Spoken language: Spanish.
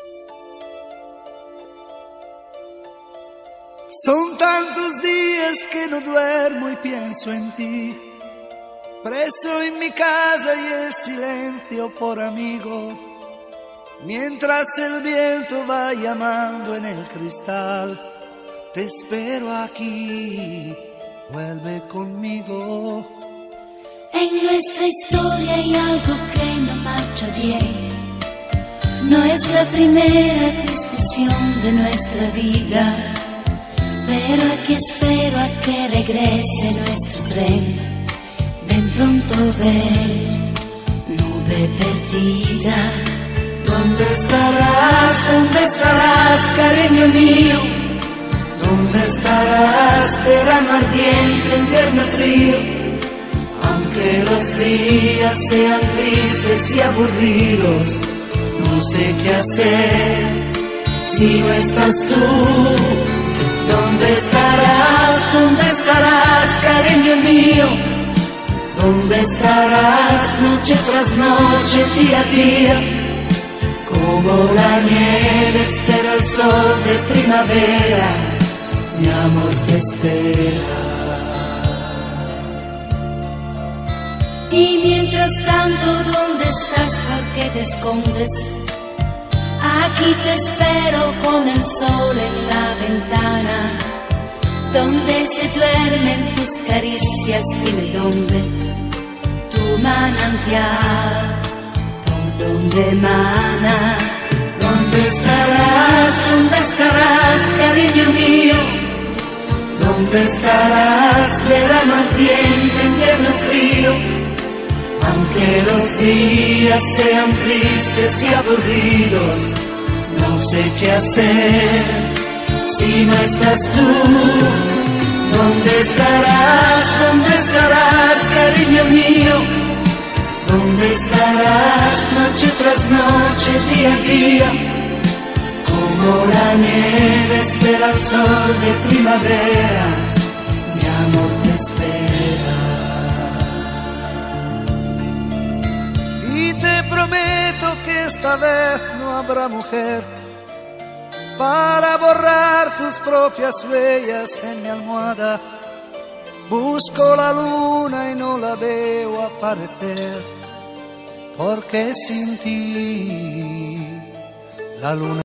Son tantos días que no duermo y pienso en ti, preso en mi casa y el silencio por amigo, mientras el viento va llamando en el cristal. Te espero aquí, vuelve conmigo. En nuestra historia hay algo que no marcha bien. No es la primera discusión de nuestra vida, pero aquí espero a que regrese nuestro tren. Ven pronto, ven, nube perdida. ¿Dónde estarás, cariño mío? ¿Dónde estarás, verano ardiente, invierno frío? Aunque los días sean tristes y aburridos, no sé qué hacer si no estás tú. ¿Dónde estarás, cariño mío? ¿Dónde estarás, noche tras noche, día a día? Como la nieve espera el sol de primavera, mi amor te espera. Y mientras tanto, ¿dónde estás? ¿Por qué te escondes? Aquí te espero con el sol en la ventana, donde se duermen tus caricias. Dime dónde, tu manantial, por donde emana. ¿Dónde estarás, cariño mío? ¿Dónde estarás, verano ardiente, invierno frío? Aunque los días sean tristes y aburridos, no sé qué hacer si no estás tú. ¿Dónde estarás, cariño mío? ¿Dónde estarás, noche tras noche, día a día? Como la nieve espera el sol de primavera, mi amor te espera. Y te prometo que esta vez no habrá mujer para borrar tus propias huellas en mi almohada. Busco la luna y no la veo aparecer, porque sin ti la luna